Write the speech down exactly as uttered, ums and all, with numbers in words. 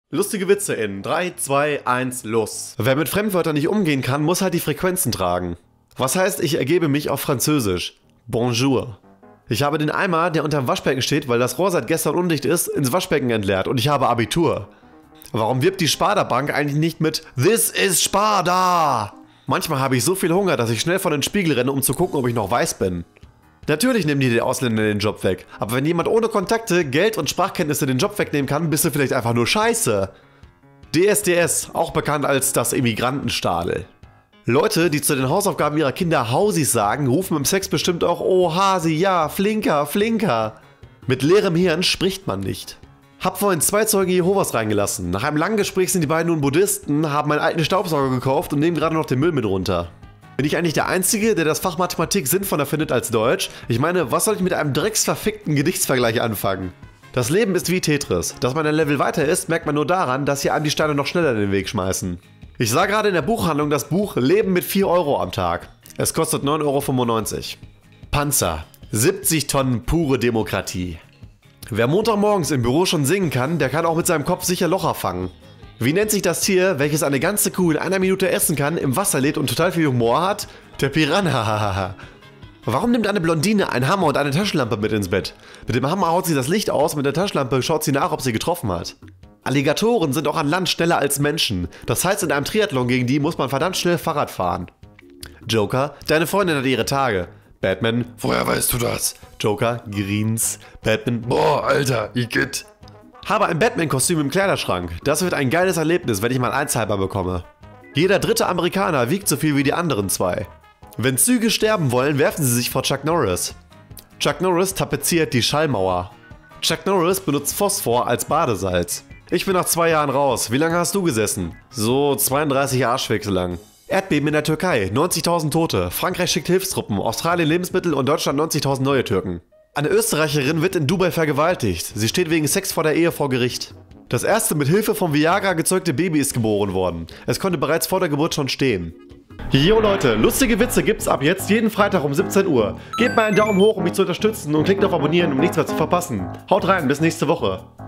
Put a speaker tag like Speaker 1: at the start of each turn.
Speaker 1: Lustige Witze in drei, zwei, eins, los. Wer mit Fremdwörtern nicht umgehen kann, muss halt die Frequenzen tragen. Was heißt, ich ergebe mich auf Französisch? Bonjour. Ich habe den Eimer, der unterm Waschbecken steht, weil das Rohr seit gestern undicht ist, ins Waschbecken entleert und ich habe Abitur. Warum wirbt die Sparda Bank eigentlich nicht mit This is Sparda? Manchmal habe ich so viel Hunger, dass ich schnell vor den Spiegel renne, um zu gucken, ob ich noch weiß bin. Natürlich nehmen die den Ausländern den Job weg, aber wenn jemand ohne Kontakte, Geld und Sprachkenntnisse den Job wegnehmen kann, bist du vielleicht einfach nur scheiße. D S D S, auch bekannt als das Immigrantenstadel. Leute, die zu den Hausaufgaben ihrer Kinder Hausis sagen, rufen im Sex bestimmt auch Oh Hasi, ja, flinker, flinker. Mit leerem Hirn spricht man nicht. Hab vorhin zwei Zeugen Jehovas reingelassen. Nach einem langen Gespräch sind die beiden nun Buddhisten, haben einen alten Staubsauger gekauft und nehmen gerade noch den Müll mit runter. Bin ich eigentlich der Einzige, der das Fach Mathematik sinnvoller findet als Deutsch? Ich meine, was soll ich mit einem drecksverfickten Gedichtsvergleich anfangen? Das Leben ist wie Tetris. Dass man ein Level weiter ist, merkt man nur daran, dass hier einem die Steine noch schneller in den Weg schmeißen. Ich sah gerade in der Buchhandlung das Buch Leben mit vier Euro am Tag. Es kostet neun Euro fünfundneunzig. Panzer. siebzig Tonnen pure Demokratie. Wer Montagmorgens im Büro schon singen kann, der kann auch mit seinem Kopf sicher Locher fangen. Wie nennt sich das Tier, welches eine ganze Kuh in einer Minute essen kann, im Wasser lebt und total viel Humor hat? Der Piranha. Warum nimmt eine Blondine einen Hammer und eine Taschenlampe mit ins Bett? Mit dem Hammer haut sie das Licht aus, mit der Taschenlampe schaut sie nach, ob sie getroffen hat. Alligatoren sind auch an Land schneller als Menschen. Das heißt, in einem Triathlon gegen die muss man verdammt schnell Fahrrad fahren. Joker, deine Freundin hat ihre Tage. Batman, woher weißt du das? Joker, Greens. Batman, boah, Alter, Igitt. Habe ein Batman-Kostüm im Kleiderschrank. Das wird ein geiles Erlebnis, wenn ich mal eins halber bekomme. Jeder dritte Amerikaner wiegt so viel wie die anderen zwei. Wenn Züge sterben wollen, werfen sie sich vor Chuck Norris. Chuck Norris tapeziert die Schallmauer. Chuck Norris benutzt Phosphor als Badesalz. Ich bin nach zwei Jahren raus. Wie lange hast du gesessen? So zweiunddreißig Arschwechsel lang. Erdbeben in der Türkei, neunzigtausend Tote. Frankreich schickt Hilfstruppen, Australien Lebensmittel und Deutschland neunzigtausend neue Türken. Eine Österreicherin wird in Dubai vergewaltigt. Sie steht wegen Sex vor der Ehe vor Gericht. Das erste mit Hilfe von Viagra gezeugte Baby ist geboren worden. Es konnte bereits vor der Geburt schon stehen. Jo Leute, lustige Witze gibt's ab jetzt jeden Freitag um siebzehn Uhr. Gebt mal einen Daumen hoch, um mich zu unterstützen und klickt auf Abonnieren, um nichts mehr zu verpassen. Haut rein, bis nächste Woche.